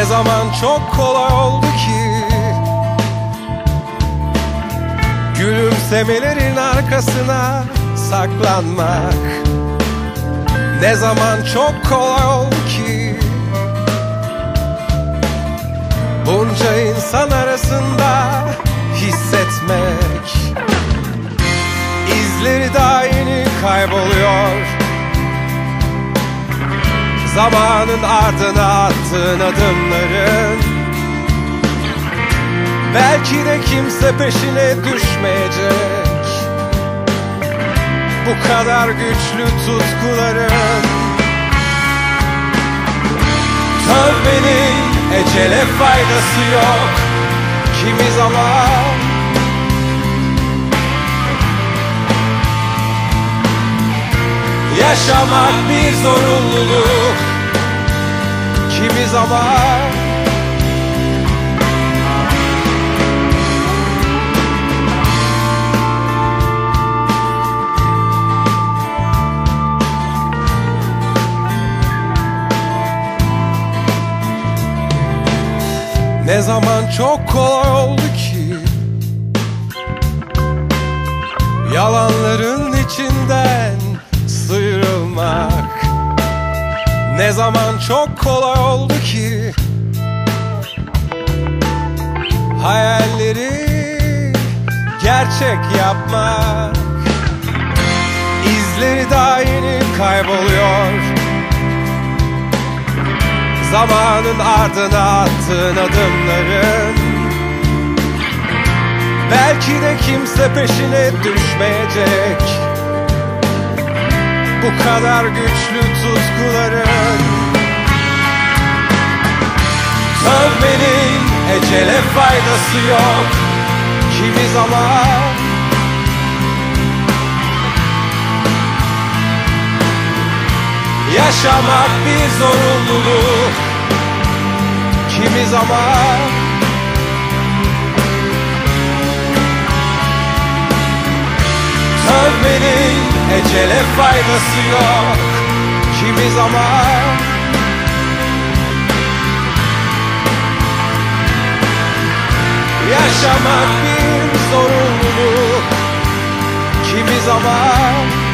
Ne zaman çok kolay oldu ki gülümsemelerin arkasına saklanmak. Ne zaman çok kolay oldu ki bunca insan arasında hissetmek. İzleri daha yeni kayboluyor, zamanın ardına attığın adımların. Belki de kimse peşine düşmeyecek bu kadar güçlü tutkuların. Tövbenin ecele faydası yok kimi zaman. Yaşamak bir zorunluluk kimi zaman. Ne zaman çok kolay oldu ki yalanların içinden sıyrılmak. Ne zaman çok kolay oldu ki hayalleri gerçek yapmak. İzleri daha yeni kayboluyor, zamanın ardına attığın adımların. Belki de kimse peşine düşmeyecek bu kadar güçlü tutkuların. Tövbenin ecele faydası yok kimi zaman. Yaşamak bir zorunluluk kimi zaman. Tövbenin ecele faydası yok kimi zaman. Yaşamak bir zorunluluk kimi zaman.